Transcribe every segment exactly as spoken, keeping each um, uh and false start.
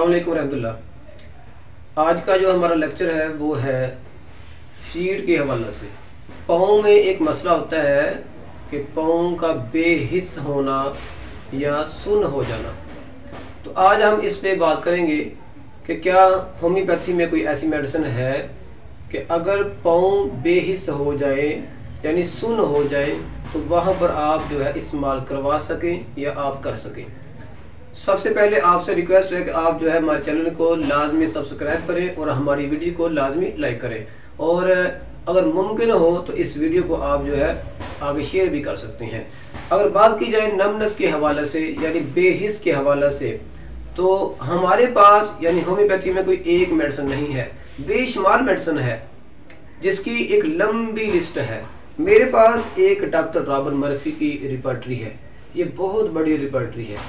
अस्सलाम वालेकुम रहमतुल्लाह। आज का जो हमारा लेक्चर है वो है फीड के हवाले से। पाँव में एक मसला होता है कि पाँव का बेहिस होना या सुन्न हो जाना। तो आज हम इस पे बात करेंगे कि क्या होम्योपैथी में कोई ऐसी मेडिसिन है कि अगर पाँव बेहिस हो जाए यानी सुन्न हो जाए तो वहाँ पर आप जो है इस्तेमाल करवा सकें या आप कर सकें। सबसे पहले आपसे रिक्वेस्ट है कि आप जो है हमारे चैनल को लाजमी सब्सक्राइब करें और हमारी वीडियो को लाजमी लाइक करें, और अगर मुमकिन हो तो इस वीडियो को आप जो है आगे शेयर भी कर सकते हैं। अगर बात की जाए नमनस के हवाले से यानी बेहिस के हवाले से, तो हमारे पास यानी होम्योपैथी में कोई एक मेडिसिन नहीं है, बेशुमार मेडिसिन है जिसकी एक लंबी लिस्ट है। मेरे पास एक डॉक्टर रॉबर्ट मर्फी की रिपर्टरी है, ये बहुत बड़ी रिपर्टरी है।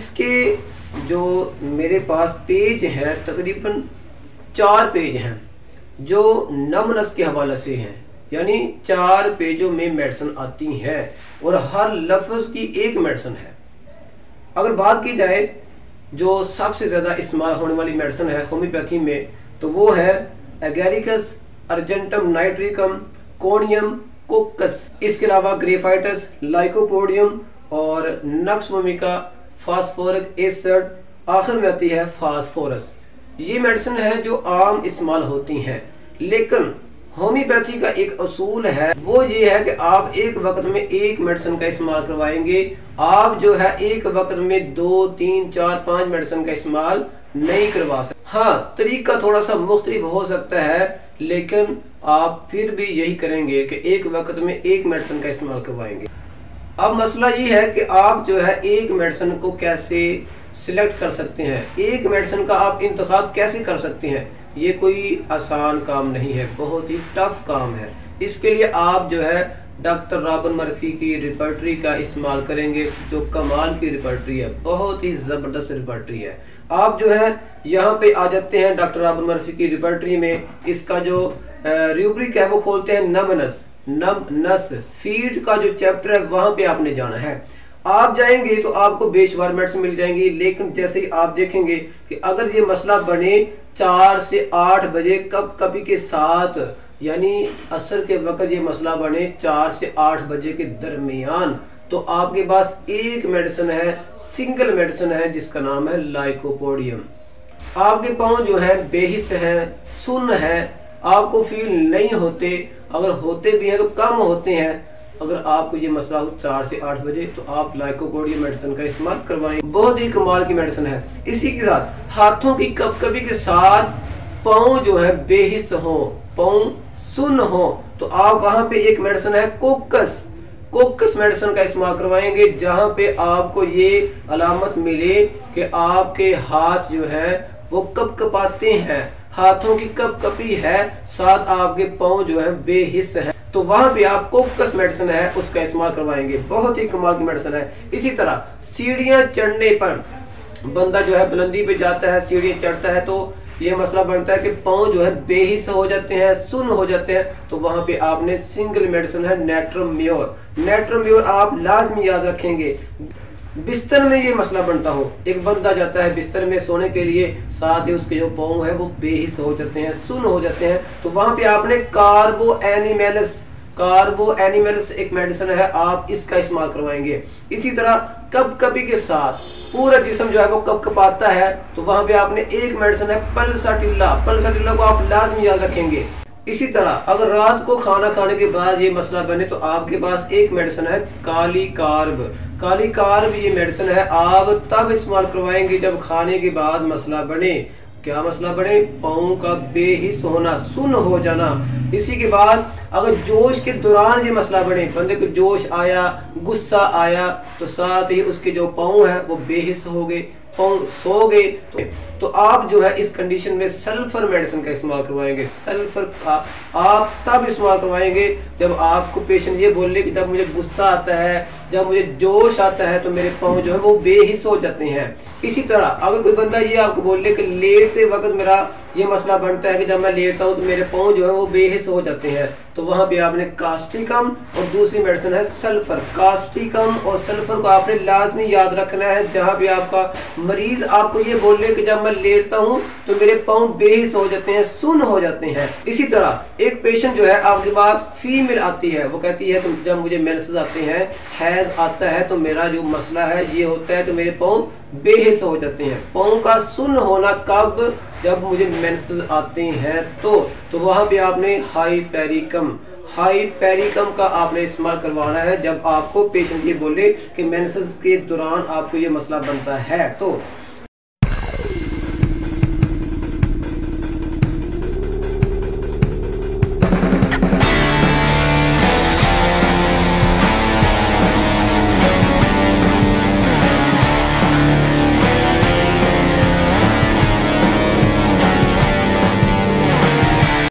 इसके जो मेरे पास पेज हैं तकरीबन चार पेज हैं जो नमनस के हवाले से हैं, यानी चार पेजों में मेडिसिन आती है और हर लफ्ज़ की एक मेडिसिन है। अगर बात की जाए जो सबसे ज़्यादा इस्तेमाल होने वाली मेडिसिन है होम्योपैथी में, तो वो है agaricus, argentum nitricum, conium, coccus. इसके अलावा ग्रेफाइटस, लाइकोपोडियम और नक्स वोमिका, फास्फोरिक एसिड, आखिर में आती है फास्फोरस। ये मेडिसिन है जो आम इस्तेमाल होती हैं, लेकिन होम्योपैथी का एक असूल है, वो ये है कि आप एक वक्त में एक मेडिसिन का इस्तेमाल करवाएंगे। आप जो है एक वक्त में दो तीन चार पाँच मेडिसिन का इस्तेमाल नहीं करवा सकते। हाँ, तरीका थोड़ा सा मुख्तलिफ हो सकता है, लेकिन आप फिर भी यही करेंगे कि एक वक्त में एक मेडिसिन का इस्तेमाल करवाएंगे। अब मसला ये है कि आप जो है एक मेडिसिन को कैसे सिलेक्ट कर सकते हैं, एक मेडिसिन का आप इंतखाब कैसे कर सकते हैं। ये कोई आसान काम नहीं है, बहुत ही टफ काम है। इसके लिए आप जो है डॉक्टर रॉबर्ट मर्फी की रिपर्टरी का इस्तेमाल करेंगे, जो कमाल की रिपर्टरी है, बहुत ही ज़बरदस्त रिपर्टरी है। आप जो है यहाँ पे आ जाते हैं डॉक्टर रॉबर्ट मर्फी की रिपर्टरी में, इसका जो रूब्रिक है वो खोलते हैं नमनस, नम नस फीड का जो चैप्टर है वहां पे आपने जाना है। आप जाएंगे तो आपको बेशुमार मेडिसिन मिल जाएंगी, लेकिन जैसे ही आप देखेंगे कि अगर ये मसला बने चार से आठ बजे कप कपी के साथ, यानी असर के वक्त ये मसला बने चार से आठ बजे के दरमियान, तो आपके पास एक मेडिसिन है, सिंगल मेडिसिन है जिसका नाम है लाइकोपोडियम। आपके पाँव जो है बेहिस है, सुन्न है, आपको फील नहीं होते, अगर होते भी हैं तो कम होते हैं। अगर आपको ये मसला हो चार से आठ बजे तो आप लाइकोपोडियम मेडिसिन का इस्तेमाल करवाएं, बहुत ही कमाल की मेडिसिन है। इसी के साथ हाथों की कपकपी के साथ पाँव जो है बेहिस हो, पाँव सुन्न हो, तो आप वहां पे एक मेडिसिन है कोकस, कोकस मेडिसिन का इस्तेमाल करवाएंगे, जहां पे आपको ये अलामत मिले कि आपके हाथ जो है वो कपकपाते हैं, हाथों की कपकपी है, साथ आपके पाँव जो है बेहिस है, तो वहां पे आप कोकस मेडिसिन है उसका इस्तेमाल करवाएंगे, बहुत ही कमाल की मेडिसिन है। इसी तरह सीढ़ियां चढ़ने पर बंदा जो है बुलंदी पे जाता है, सीढ़ियां चढ़ता है, तो ये मसला बनता है कि पाँव जो है बेहिस हो जाते हैं, सुन्न हो जाते हैं, तो वहां पे आपने सिंगल मेडिसिन है नेट्रोम्योर। नेट्रोम्योर आप लाजमी याद रखेंगे। बिस्तर में ये मसला बनता हो, एक बंदा जाता है बिस्तर में सोने के लिए, साथ ही उसके जो पाँव है वो बेहिस हो जाते हैं, सुन्न हो जाते हैं, तो वहां पे आपने कार्बो एनिमेलस, कार्बो एनिमेलस एक मेडिसिन है, आप इसका इस्तेमाल करवाएंगे। इसी तरह कपकपी के साथ पूरा जिस्म जो है वो कपकपाता है, तो वहां पे आपने एक मेडिसिन है पल्साटिल्ला, पल्साटिल्ला को आप लाजमी याद रखेंगे। इसी तरह अगर रात को खाना खाने के बाद ये मसला बने तो आपके पास एक मेडिसिन है काली कार्ब, काली कार्ब ये मेडिसिन है, आप तब इस्तेमाल करवाएंगे जब खाने के बाद मसला बने। क्या मसला बने? पाँव का बेहिस होना, सुन्न हो जाना। इसी के बाद अगर जोश के दौरान ये मसला बने, बंदे को जोश आया, गुस्सा आया, तो साथ ही उसके जो पाँव है वो बेहिस हो गए, पाँव सो गए, तो, तो आप जो है इस कंडीशन में सल्फर मेडिसिन का इस्तेमाल करवाएंगे। सल्फर का आप तब इस्तेमाल करवाएंगे जब आपको पेशेंट ये बोले कि जब मुझे गुस्सा आता है जब मुझे जोश आता है तो मेरे पाँव जो है वो बेहिस हो जाते हैं। इसी तरह अगर कोई बंदा ये आपको बोले कि लेटते वक्त मेरा ये मसला बनता है कि जब मैं लेटता हूँ तो मेरे पाँव जो है वो बेहिस हो जाते हैं, तो वहाँ पे आपने कास्टिकम और दूसरी मेडिसिन है सल्फर। कास्टिकम और सल्फर को आपने लाजमी याद रखना है। जहाँ भी आपका मरीज आपको ये बोले कि जब मैं लेटता हूँ तो मेरे पाँव बेहिस हो जाते हैं, सुन्न हो जाते हैं। इसी तरह एक पेशेंट जो है आपके पास फीमेल आती है, वो कहती है कि जब मुझे मेंसेस आते हैं, हैज आता है तो मेरा जो मसला है ये होता है तो मेरे पाँव बेहिस हो जाते हैं। पाँव का सुन्न होना कब? जब मुझे मेंसेस आते हैं तो तो वहाँ पे आपने हाइपेरिकम हाइपेरिकम का आपने इस्तेमाल करवाना है। जब आपको पेशेंट ये बोले कि मेंसेस के दौरान आपको ये मसला बनता है तो